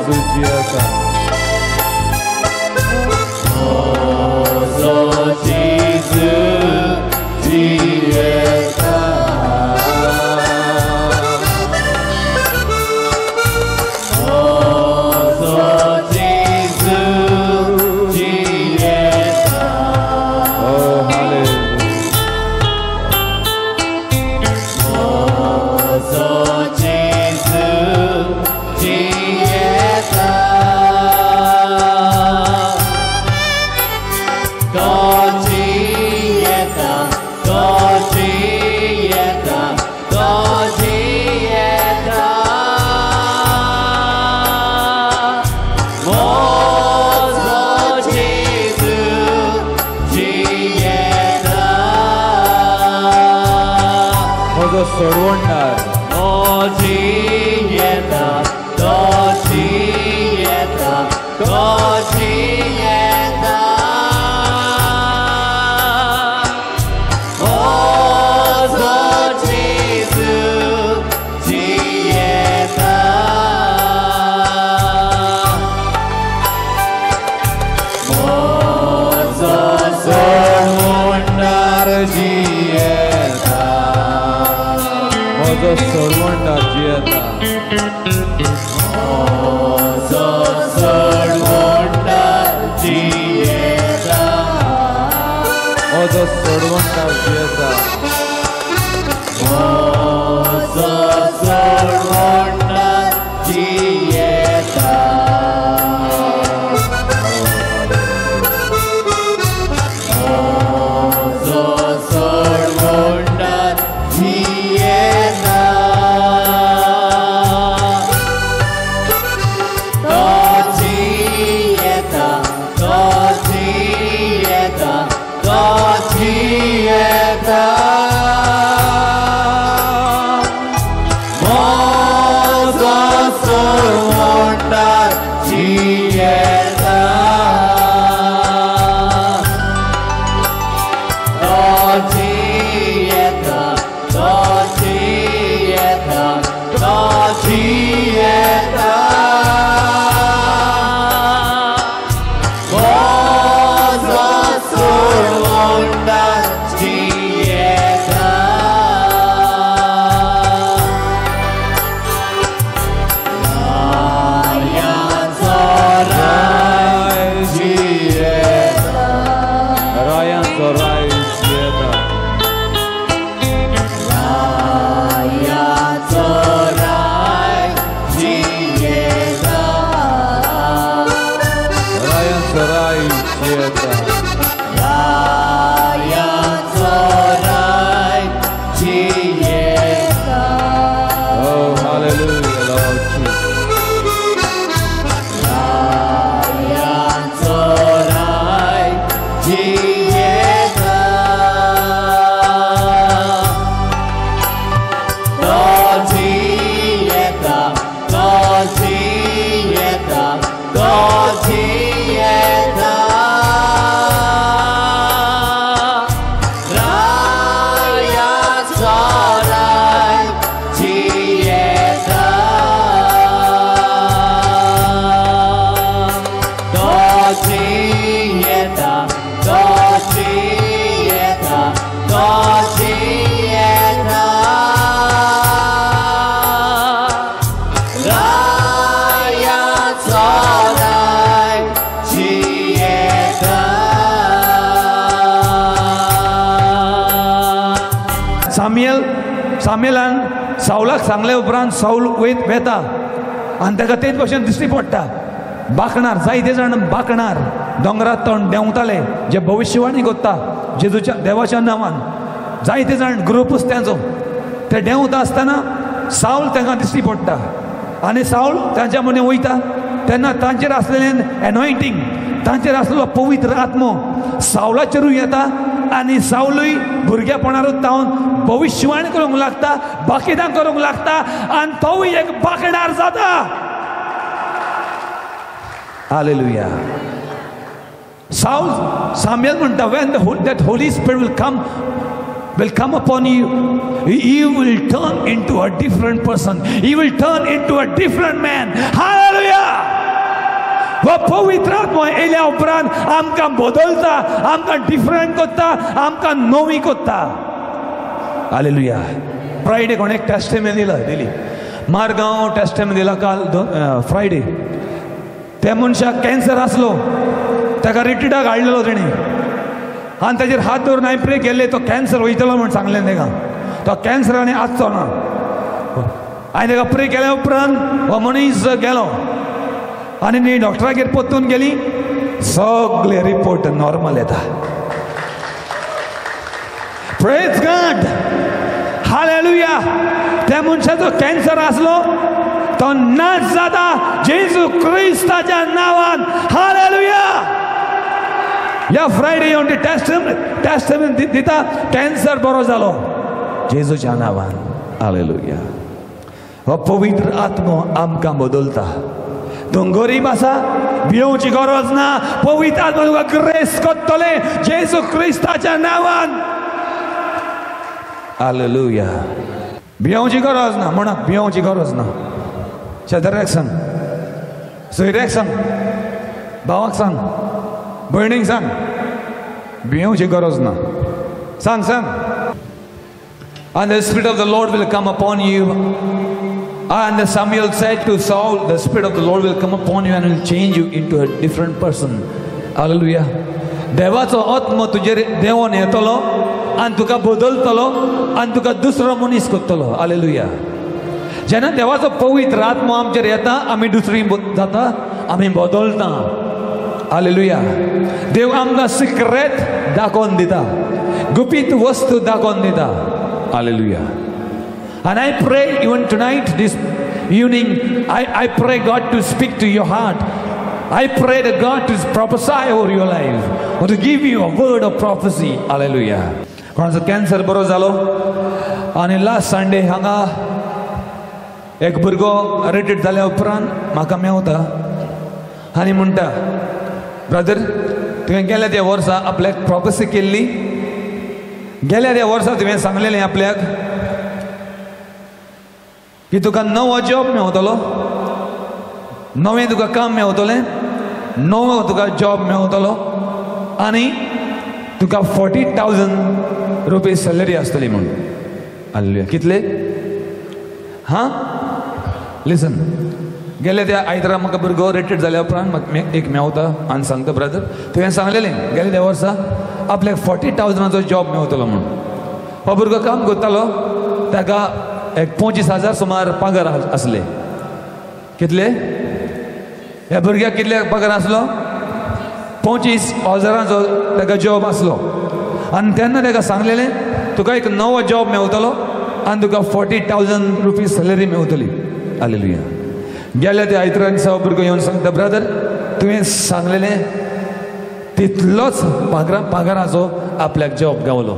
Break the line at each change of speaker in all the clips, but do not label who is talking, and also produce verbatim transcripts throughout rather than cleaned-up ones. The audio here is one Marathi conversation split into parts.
Jesu जियता
Ozo Jesu जियता
सोडवणार
Godzi yeta, Godzi yeta, Godzi yeta. Ozo Jesu jieta. Ozo soldar jieta.
Ozo soldar jieta.
Ozo soldar jieta.
Ozo soldar jieta.
Ozo soldar jieta. Ozo soldar jieta.
साम्युएल साम्युएलान साऊलाक सांगले उपरांत साऊल वयत वेता आनी ताका तेच भशेन दिश्टी पडटा बाकणार जायते जाण बाकणार दोंगरात तोंड देंवताले जे भविष्यवाणी करता जेजूच्या देवाच्या नांवान जायते जाण ग्रुपूच तेंचो ते देंवता आसतना साऊल तांकां दिश्टी पडटा आनी साऊल तांच्या मदीं वयता तेन्ना तांचेर आसलेलें एनॉयंटींग तांचेर आसलेलो पवित्र आत्मो साऊलाचेरूय येता आनी साऊलूय भुरगेपणारूच तावन भविष्यवाणी करूंक लागता बाकिदां करूंक लागता आनी तोवूय एक बाकणार जाता हालेलुया साऊल साम्युएल म्हणटा when the that Holy Spirit will come will come upon you, you will turn into a different person, you will turn into a different man. Hallelujah. हो पवित्र आत्मा येयल्या उपरांत आमकां बदलता, आमकां डिफरंट करता, आमकां नवी करता. हालेलुया. फ्रायडे कोणे एक टेस्टिमनी दिला दिली मारगांव टेस्टिमनी दिला काल फ्रायडे. त्या मनशाक कॅन्सर आसलो, ताका रिट्रीटाक हाडलेलो तेणी आनी ताजेर हात धरून हांवें प्रे केल्ले तो कॅन्सर वयतलो म्हण सांगलें ताका. तो कॅन्सरान आसचो ना. हांवें ताका प्रे केल्या उपरांत हो मनीस गेलो आनी न्ही डॉक्टरागेर परतून गेली. सगळे रिपोर्ट नॉर्मल येता. Praise God. हालेलुया. त्या मनशाचो कॅन्सर आसलो तो नाश जाता जेजू क्रिस्ताच्या नांवान. हालेलुया. या फ्रायडे येवन टेस्टिमनी टेस्टिमनी दिता कॅन्सर बरो जालो जेजूच्या नांवान. हालेलुया. हो पवित्र आत्मो आमकां बदलता. तूं गरीब आसा भिवची गरज ना. पवित्र आत्मा तुका ग्रेस करतले जेजू क्रिस्ताच्या नांवान. हालेलुया. भिवची गरज ना म्हणा, भिवची गरज ना. शेजाऱ्याक सांग, सोयऱ्याक सांग, भावाक सांग, भयणीक सांग, भिवची गरज ना. सांग सांग. And the Spirit of the Lord will come upon you. And Samuel said to Saul, the Spirit of the Lord will come upon you and will change you into a different person. Hallelujah. देवाचो आत्मा तुजेर देवोन येतलो आनी तुका बदलतलो आनी तुका दुसरो मनीस करतलो. हालेलुया. जेन्ना देवाचो पवित्र आत्मा आमचेर येता आमी दुसरी जाता, आमी बदलता. हालेलुया. देव आमकां सिक्रेट दाखोवन दिता, गुपीत वस्तू दाखोवन दिता. Hallelujah. And I pray even tonight, this evening, I, I pray God to speak to your heart. I pray that God to prophesy over your life or to give you a word of prophecy. Hallelujah. कोणाचो कॅन्सर बरो जालो आनी लास्ट संडे हांगा एक भुरगो रिट्रीट जाल्या उपरांत म्हाका मेवता आनी म्हणटा, ब्रदर तुवें गेल्या त्या वर्सा आपल्याक प्रॉफेसी केल्ली, गेल्या त्या वर्सा तुवें सांगलेलें आपल्याक की तुका नवो जॉब मेवतलो, नवें तुका काम मेवतलें, नवो तुका जॉब मेवतलो आनी तुका फोर्टी थावजंड रुपी सॅलरी आसतली म्हणून. हालेलुया. कितले? हां लिसन. गेले त्या आयतारा म्हाका भुरगो रिट्रीट जाल्या उपरांत म्हाका एक मेवता आनी सांगता, ब्रदर तुवें सांगलेलें गेल्या त्या वर्सा आपल्याक फोर्टी थावजंडाचो जॉब मेवतलो म्हणून. हो भुरगो काम करतालो, ताका एक पंचवीस हजार सुमार पगार आसले. कितले? ह्या भुरग्याक कितले पगार आसलो? पंचवीस हजारांचो ताका जॉब आसलो. आनी तेन्ना ताका सांगलेलें तुका एक नवो जॉब मेवतलो आनी तुका फोर्टी थावजंड रुपीज सॅलरी मेवतली. हालेलुया. गेल्या त्या आयतारा दिसा हो भुरगो येवन सांगता, ब्रदर तुवें सांगलेलें तितलोच पगार पगाराचो आपल्याक जॉब गावलो.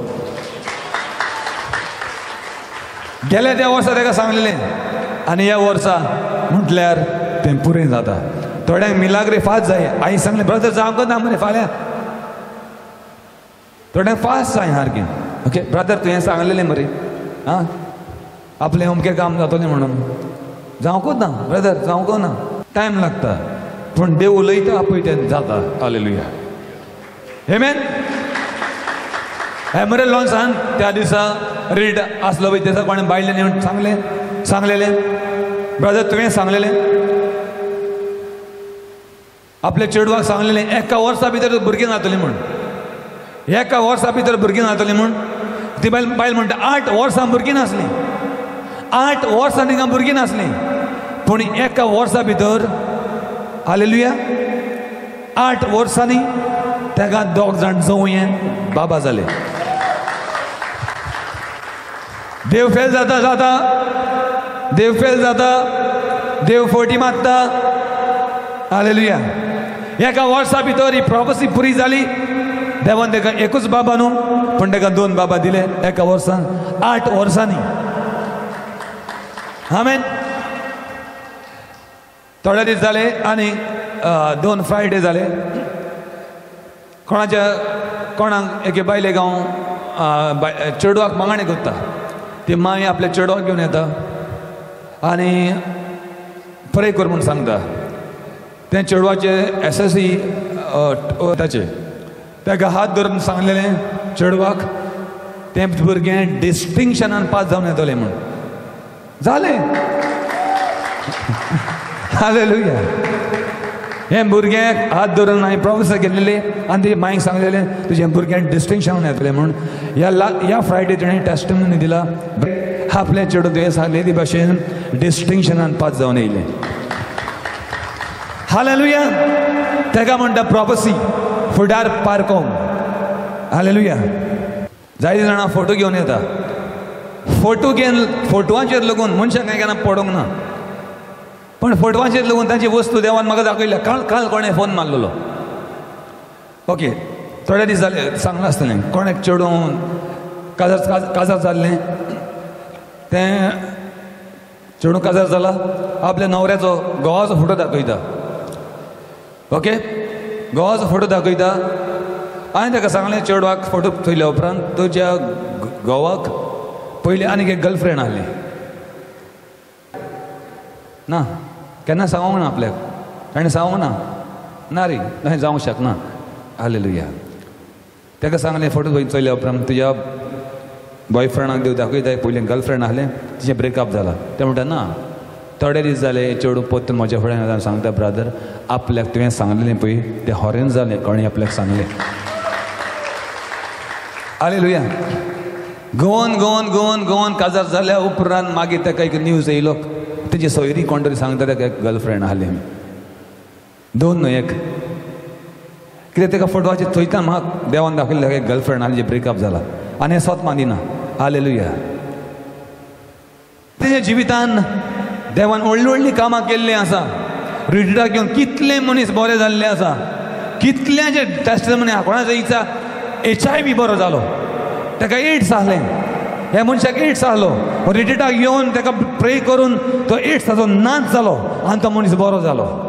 गेल्या त्या वर्सा ताका सांगलेलें आनी ह्या वर्सा म्हटल्यार तें पुरें जाता. थोड्यांक मिलाग्रे फास्ट जाय. आई सांगलें, ब्रदर जावंक ना मरे फाल्यां. थोड्यांक फास्ट जाय सारकें. ओके ब्रदर तुवें सांगलेलें मरे आं आपलें अमकें काम जातलें म्हणून. जावंकूच ना ब्रदर, जावंक ना. टायम लागता पूण देव उलयता पळय तें जाता. हालेलुया. आमेन. हे मरे लॉन्सान त्या दिसा रीड आसलो पळय, त्या कोणें बायलेन येवन सांगलें सांगलेलें ब्रदर तुवें सांगलेलें आपल्या चेडवाक सांगलेलें एका वर्सा भितर भुरगीं जातलीं म्हूण. एका वर्सा भितर भुरगीं जातलीं म्हूण. ती बायल बायल म्हणटा आठ वर्सां भुरगीं नासलीं, आठ वर्सां तिका भुरगीं नासलीं, पूण एका वर्सा भितर हालेलुया आठ वर्सांनी ताका दोग जाण जवयें बाबा जाले. देव फेल जाता जाता देव फेल जाता देव फोटी मारता. हालेलुया. एका वर्सा भितर ही प्रॉफेसी पुरी जाली. देवान ताका एकूच बाबा न्हू पूण ताका दोन बाबा दिले एका वर्सान, आठ वर्सांनी. आमेन. थोडे दीस जाले आनी दोन फ्रायडे जाले. कोणाच्या कोणाक एके बायलेक हांव चेडवाक मागणी करता. ती माय आपल्या चेडवाक घेवन येता आनी प्रे कर म्हूण सांगता. ते चेडवाचे एस एस सी ताचे ताका हात धरून सांगलेलें चेडवाक तें भुरगें डिस्टिंक्शनान पास जावन येतलें म्हण जालें हालेलुया हें भुरग्याक हात धरून हांवें प्रोफेसर केल्लेले आनी तेजे मांयक सांगलेलें तुजें भुरग्याक डिस्टिंक्शन येतलें म्हूण ह्या ला ह्या फ्रायडे तेणें टेस्टिमनी दिला आपले चेडूं तुवें सांगले ती भाशेन डिस्टिंक्शनान पास जावन येयलें हालेलुया तेका म्हणटा प्रोफेसी फुडार पारकोंक हालेलुया जायते जाणां फोटो घेवन येता फोटो घेवन फोटोवाचेर लागून मनशाक कांय केन्ना पडोंक ना पण फोटोवाचेर लागून तांची वस्तू देवान म्हाका दाखयल्या काल काल कोणें फोन मारलेलो ओके थोडे दीस जाले सांगलें आसतलें कोणें चेडूं काजार काजार जाल्लें तें चेडूं काजार जाला आपल्या न्हवऱ्याचो घोवाचो फोटो दाखयता ओके घोवाचो फोटो दाखयता हांवें ताका सांगलें चेडवाक फोटो थयल्या उपरांत तुज्या घोवाक पयलीं आनीक एक गर्लफ्रेंड आहली ना केन्ना सांगूंक ना आपल्याक ताणें सांगूंक ना ना रे तशें जावंक शकना हालेलुया ताका सांगलें फोटो चोयल्या उपरांत तुज्या बॉयफ्रेंडाक देव दाखयता पयलीं गर्लफ्रेंड आहलें तिचें ब्रेकअप जाला तें म्हणटा ना थोडे दीस जाले चेडूं पोत्तून म्हज्या फुड्यान सांगता ब्रादर आपल्याक तुवें सांगलेलें पळय तें हॉरेन जालें कोणें आपल्याक सांगलें हालेलुया गोवन गोवन गोवन गोवन काजार जाल्या उपरांत मागीर ताका एक न्यूज येयलो तेजी सोयरी कोण तरी सांगता ताका एक गर्लफ्रेंड आहली दोन न्हय एक कित्याक ताका फोटवाचेर थंयता म्हाका देवान दाखयलें ताका एक गर्लफ्रेंड आहली जी ब्रेकअप जाला आनी हें स्वत मानिना हालेलुया तेज्या जिवितान देवान व्हडलीं व्हडलीं कामां केल्लीं आसा रिट्रिटाक घेवन कितले मनीस बरे जाल्ले आसा कितल्याचे टेस्टिमनी कोणाचो इचा एच आय बी बरो जालो ताका एड्स आहलें ह्या मनशाक एड्स आहलो रिट्रिटाक येवन ताका प्रे करून तो एड्साचो नाच जालो आनी तो मनीस बरो जालो